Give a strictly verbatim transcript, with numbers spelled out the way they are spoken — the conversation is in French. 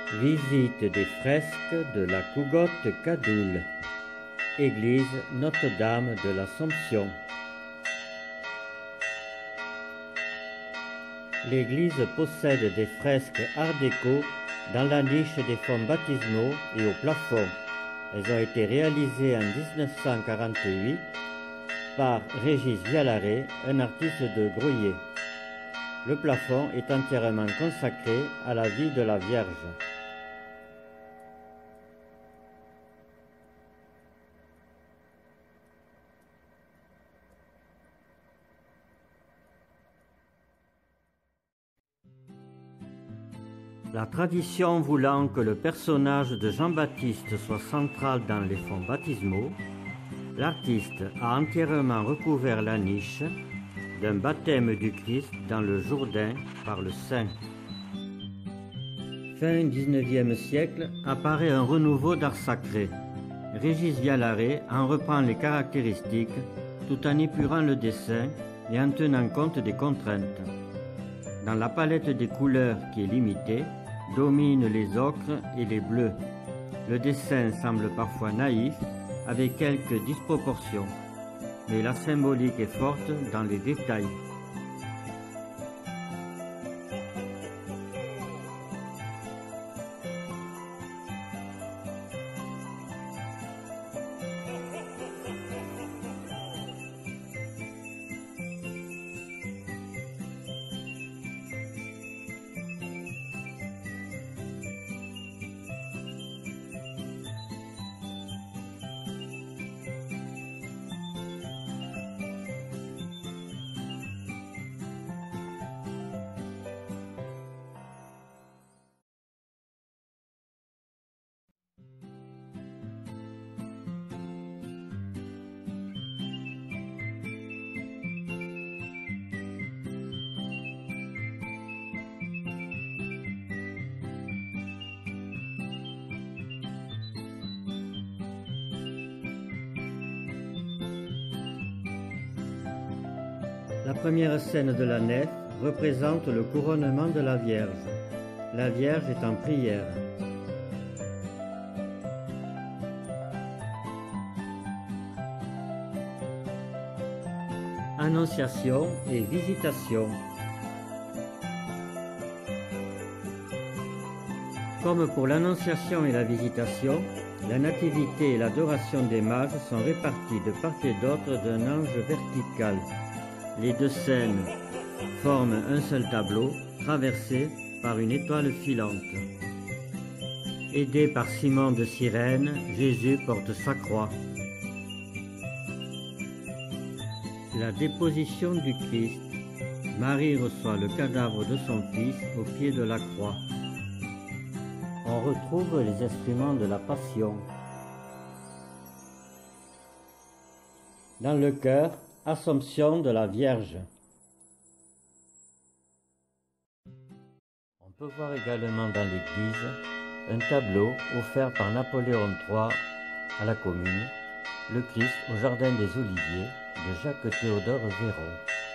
Visite des fresques de la Cougotte Cadoul, église Notre-Dame de l'Assomption. L'église possède des fresques art déco dans la niche des fonts baptismaux et au plafond. Elles ont été réalisées en mille neuf cent quarante-huit par Régis Vialaret, un artiste de Groyer. Le plafond est entièrement consacré à la vie de la Vierge. La tradition voulant que le personnage de Jean-Baptiste soit central dans les fonts baptismaux, l'artiste a entièrement recouvert la niche d'un baptême du Christ dans le Jourdain par le Saint. Fin dix-neuvième siècle, apparaît un renouveau d'art sacré. Régis Vialaret en reprend les caractéristiques tout en épurant le dessin et en tenant compte des contraintes. Dans la palette des couleurs qui est limitée, dominent les ocres et les bleus. Le dessin semble parfois naïf, avec quelques disproportions, mais la symbolique est forte dans les détails. La première scène de la nef représente le couronnement de la Vierge. La Vierge est en prière. Annonciation et visitation. Comme pour l'annonciation et la visitation, la nativité et l'adoration des mages sont réparties de part et d'autre d'un ange vertical. Les deux scènes forment un seul tableau, traversé par une étoile filante. Aidé par Simon de Cyrène, Jésus porte sa croix. La déposition du Christ. Marie reçoit le cadavre de son fils au pied de la croix. On retrouve les instruments de la Passion. Dans le chœur, Assomption de la Vierge. On peut voir également dans l'église un tableau offert par Napoléon trois à la commune, le Christ au Jardin des Oliviers de Jacques Théodore Véron.